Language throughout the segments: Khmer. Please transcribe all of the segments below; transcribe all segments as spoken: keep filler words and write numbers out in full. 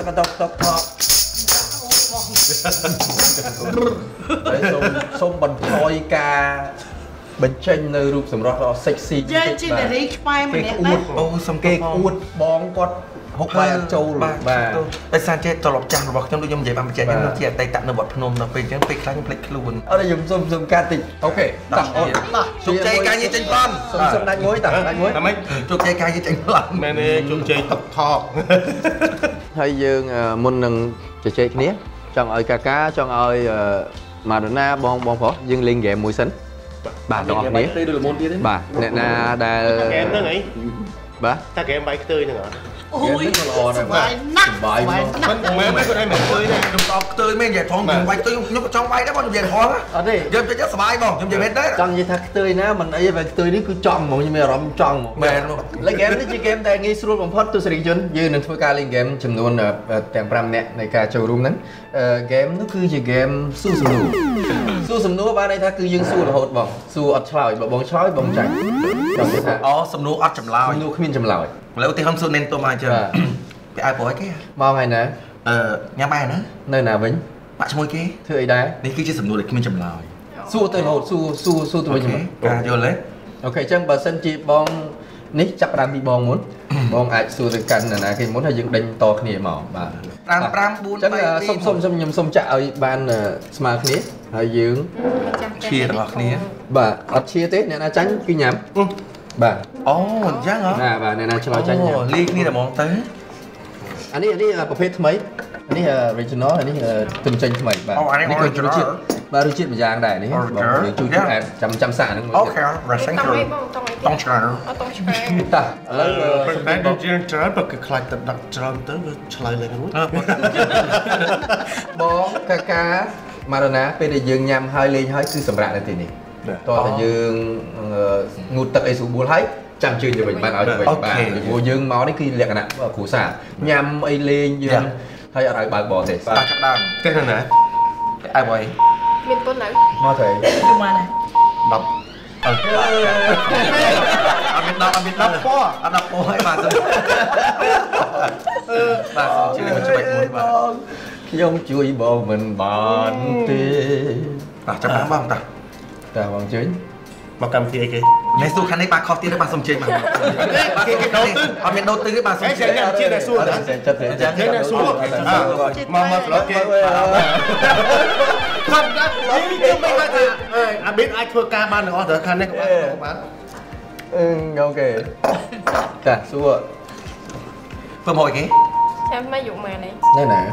ទឹកតុកតុកថកហើយសូមសូមបន្ថយការបញ្ចេញនៅរូបសម្រស់ដ៏ sexy យើងជានារីខ្មែរម្នាក់ណាអូសំគេអួតបងគាត់ហុកបាយអត់ចូលបាទដោយសារចេះត្រឡប់ចាស់របស់ខ្ញុំដូចខ្ញុំនិយាយបានបញ្ជាក់ខ្ញុំជាអតីតនៅវត្តភ្នំដល់ពេលអញ្ចឹងពេលខ្លះខ្ញុំភ្លេចខ្លួនអត់ខ្ញុំសុំសុំកាត់តិចអូខេតោះអូជោគជ័យការងារចេញប្លន់សុំសុំដាច់មួយតោះដាច់មួយតែមិនជោគជ័យការងារចេញប្លន់មែនទេជោគជ័យតុកថកហើយយើងមុននឹងជជែកគ្នាចង់ឲ្យកាកាចង់ឲ្យម៉ាដូណាបងបងប្រុសយើងលេងហ្គេមមួយសិនបាទបងប្អូនគ្នាបាទអ្នកណាដែលហ្គេមហ្នឹងអីបាទតាហ្គេមបាយខ្ទើយហ្នឹងអត់អូយសុបាយណាស់សុបាយណាស់មិនមែនគាត់ឲ្យមិនខ្ទើយទេខ្ញុំតបខ្ទើយមែននិយាយផងខ្ញុំបាយខ្ទើយខ្ញុំក៏ចង់បាយដែរបងនិយាយហោះអត់ទេយើងទៅសុបាយបងខ្ញុំនិយាយមែនទេចង់និយាយថាខ្ទើយណាមិនអីបាយខ្ទើយនេះគឺចង់ហ្មងខ្ញុំមានអារម្មណ៍ចង់ហ្មងមែនលេងហ្គេមនេះជាហ្គេមដែលងាយស្រួលបំផុតទស្សនិកជនយើងនឹងធ្វើការលេងហ្គេមចំនួនទាំងប្រាំនាក់នៃការចូលរួមហ្នឹងហ្គេមនោះគឺជាហ្គេមស៊ូសំណួរស៊ូសំណួរបានន័យថាគឺយើងស៊ូរហូតបងស៊ូអត់ឆ្លើយបើបងឆ្លើយបងចាញ់ចង់និយាយថាអូសំណួរអត់ចម្លើយសំណួរគ្មានចម្លើយឥឡូវឧទាហរណ៍ស៊ូនេនទុំមកអញ្ចឹងពីឲ្យប្រួយគេមកហើយណាអឺញ៉ាំបាយណានៅណាវិញបាក់ឈ្មោះគេធ្វើអីដែរនេះគឺជាសំណួរដែលគ្មានចម្លើយស៊ូទៅរហូតស៊ូស៊ូស៊ូទៅវិញការយល់ទេអូខេអញ្ចឹងបើសិនជាបងនេះចាប់ដើមពីបងមុនបងអាចស៊ូទៅកាន់ណាគេមុនហើយយើងដេញតគ្នាមកបាទប្រាំប្រាំបួនអញ្ចឹងសុំសុំខ្ញុំសុំចាក់ឲ្យបានស្មើគ្នាហើយយើងឈៀរបស់គ្នាបាទអត់ឈៀទេអ្នកណាចាញ់គឺញ៉ាំបាទអូអញ្ចឹងហ៎ណាបាទអ្នកណាឆ្លោយចាញ់ញ៉ាំលីគ្នាតែហ្មងទៅអានេះអានេះប្រភេទថ្មីអានេះ original អានេះទិញចេញថ្មីបាទនេះគឺរសជាតិបាទរសជាតិមួយយ៉ាងដែរនេះបងយើងជួយជួយចាំចាំសាកហ្នឹងអូខេ racing គឺតង់ឆ្ងាញ់អត់តង់ឆ្ងាញ់តោះឥឡូវប្រហែលដូចយើងច្រើនបើគឺខ្លាចទៅដាក់ច្រើនទៅវាឆ្លើយលេងរួចបងកាកាម៉ារ៉ូណាពេលដែលយើងញ៉ាំហើយលេងហើយគឺសម្រាប់នៅទីនេះតោះតែយើងងូតទឹកអីស្រួលបួលហើយចាំជឿទៅវិញបានឲ្យទៅវិញបាទពីព្រោះយើងមកនេះគឺលក្ខណៈគ្រួសារញ៉ាំអីលេងយើងហើយអត់ឲ្យបើកបរទេបាទចាប់ដើមទេនៅណាឲ្យបើមានពុននៅមកទៅយូរមកណាដប់អើអត់មានដប់អត់មានដប់ពណ៌អត់ដប់ពណ៌ឲ្យបាទអឺបាទសូមជឿមកច្បាច់មួយបាទខ្ញុំជួយបងមិនបានទេបាទចាប់ដើមបងតាតាបងជឿមកកម្មវិធីអីគេនេះសួរខាងនេះបាទខុសទៀតទេបាទសុំជើញបាទគេគេដូរទិញអត់មានដូរទិញទេបាទសុំជើញខ្ញុំជាអ្នកសួរតែចិត្តទេអញ្ចឹងអ្នកសួរមកមកប្លុកគេខំដាក់ប្លុកគេមិនបានទេអាប៊ីតអាចធ្វើការបានទាំងអស់ទៅខាងនេះក៏បានអឺអូខេចាសួរធ្វើមកអីគេចាំមកយកមកនេះនៅណា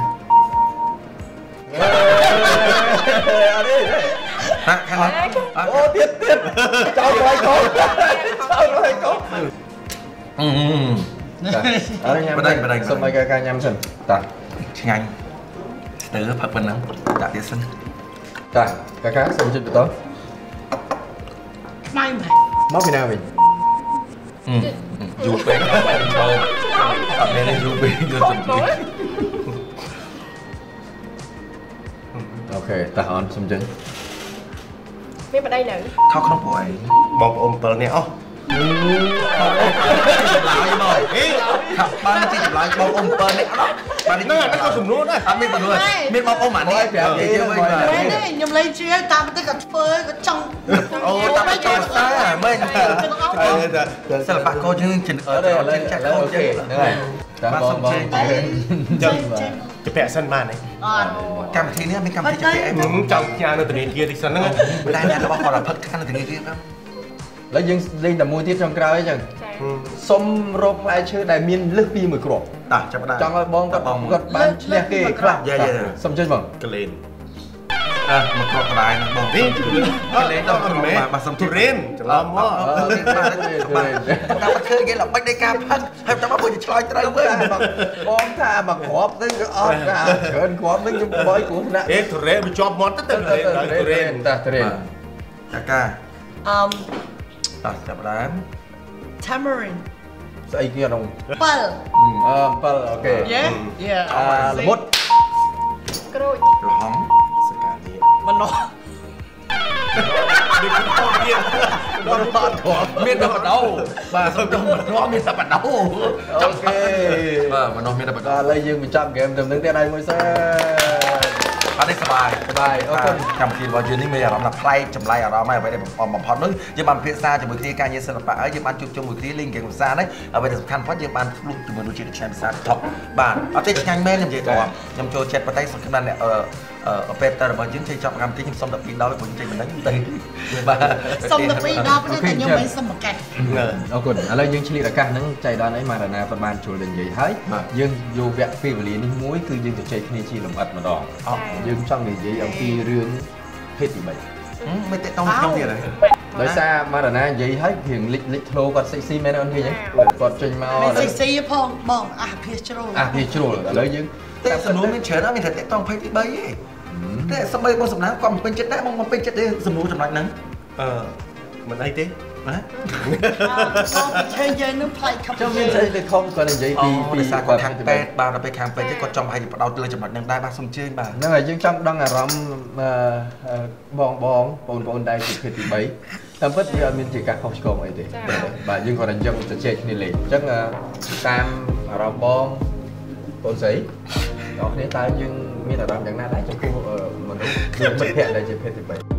អត់ទេហាក់ខាងអូទៀតទៀតចោលឲ្យកូនចោលឲ្យកូនអឺអរញ៉ាំបដិបដិសុំឲ្យកាកាញ៉ាំសិនតាឆ្ងាញ់ស្ទើរផឹកប៉ុណ្ណឹងដាក់ទៀតសិនតាកាកាសុំជិះបន្តខ្មៅម៉េចមកពីណាវិញយូរពេកចូលអត់មានយូរពេកយកទៅអូខេតាអនសុំចឹងមានប្តីនៅខោក្នុងព្រោះអីបងប្អូន7នាក់អស់ចម្លើយមកអីបានជាចម្លើយបងប្អូន7នាក់អត់បាននេះអត់ក៏សំនួរដែរអត់មានសំនួរមានបងប្អូនម៉ានេះប្រាប់និយាយវិញបាទខ្ញុំលេងជឿតាមទៅក៏ធ្វើក៏ចង់អូតាមទៅចង់ស្អាមែនសិល្បករយើងចិនអត់ចិនចាក់ខោចឹងហ្នឹងហើយតាមបងបងចឹងជពាក់សិនបានទេអត់កម្មវិធីនេះមានកម្មវិធីជពាក់អីចង់ផ្ញើនៅធនាគារតិចសិនហ្នឹងមិនដែរអ្នករបស់គាត់ផឹកខាងនៅធនាគារហ្នឹងហើយយើងលេងតែមួយទៀតចុងក្រោយអញ្ចឹងសុំរកផ្លែឈើដែលមានលើសពីមួយគ្រាប់តោះចាប់ដើមចង់ឲ្យបងគាត់គាត់បានឈ្នះគេខ្លះយ៉ាយ៉ាសុំជួយបងកលេនអើមកគ្រាប់ក្តាយហ្នឹងបងវិញកលេនដល់មិនមែនបាទសុំទុរេនច្រឡំមកបាទតាមឃើញគេល្បិចនៃការផឹកហើយតាមមកជួយឆ្លើយត្រូវវិញបងថាមកគ្រាប់ទៅអត់ថាច្រើនគ្រាប់វិញខ្ញុំបយគ្រោះថ្នាក់អេទុរេនវាជាប់មាត់ទៅទុរេនទុរេនតាទុរេនកាកាអឹមតោះចាប់ដើម tamarind ស្អីគេក្នុង7អឺ7អូខេយេយេអឺល្មុតក្រូចក្រហមសកាលៀមម្នាស់ដូចខ្ញុំមានដល់អត់គ្រាន់មានតែបដោបាទសុំទោសមិនងាប់មានតែបដោអូខេបាទមនុស្សមានតែបដោឥឡូវយើងបញ្ចប់ហ្គេមទៅនឹងទៀតហើយមួយសិនអត់ទេសប្បាយសប្បាយអរគុណកម្មវិធីរបស់យើងនេះមានអារម្មណ៍ថាប្លែកចម្លែកអារម្មណ៍ហើយអ្វីដែលបំផុតនោះយើងបានពិភាក្សាជាមួយគ្នាការងារសិល្បៈហើយយើងបានជួបជុំមួយគ្នាលេងហ្គេមភាសានេះអ្វីដែលសំខាន់បំផុតយើងបានផ្លុះជាមួយនឹងជាតិឆ្នាំភាសាថប់បាទអត់ទេឆ្ងាញ់មែនខ្ញុំនិយាយតខ្ញុំចូលចិត្តប៉ុន្តែសំខាន់ណាស់អឺអឺពេលតើរបស់យើងចេះចប់កម្មវិធីខ្ញុំសុំតែពីរដងព្រោះចេះមិនដឹងទៅបាទសុំតែពីរដងប៉ុន្តែខ្ញុំមិនសុំមកកាត់អរគុណឥឡូវយើងឆ្លៀតឱកាសហ្នឹងចៃដន្យអីម៉ារ៉ាណាបានចូលទៅនិយាយហើយយើងយកវគ្គពេលវេលានេះមួយគឺយើងទៅចែកគ្នាជាលម្អិតម្ដងយើងចង់និយាយអំពីរឿងភេទទីបីមិនតេតងខ្ញុំទៀតហើយដោយសារម៉ារ៉ាណានិយាយហើយព្រៀងលិចលិចធ្លោគាត់សិចស៊ីមែនអត់ឃើញគាត់ចេញមកឥឡូវសិចស៊ីផងបងអាភាសជ្រុលអាភាសជ្រុលឥឡូវយើងតែសំណួរមានច្រើនអត់មានតែតេតងភេទទីបីទេតែសម្បីបងសំណាងគាត់មិនពេញចិត្តដែរបងមិនពេញចិត្តទេសំណួរចំណុចហ្នឹងអឺមិនអីទេណាបងពីឆេយើងនឹងផ្លៃខំចាំមានស្អីទៅខំគាត់និយាយពីពីសារគាត់ខាងពេទ្យបាទដល់ពេលខាងពេទ្យគាត់ចង់ឲ្យបដោតលើចំណុចហ្នឹងដែរបាទសូមជើញបាទហ្នឹងហើយយើងចង់ដឹងអារម្មណ៍បងបងបងប្អូនដែរពីភេទទីបីតាមពិតវាអត់មានជាការខុសឆ្គងអីទេបាទយើងគាត់តែយើងទៅជែកគ្នាលេងអញ្ចឹងតាមអារម្មណ៍បងបងស្រីបងគ្នាតើយើងមានអារម្មណ៍យ៉ាងណាដែរចំពោះមនុស្សមិត្តភក្តិដែលជាភេទទីបី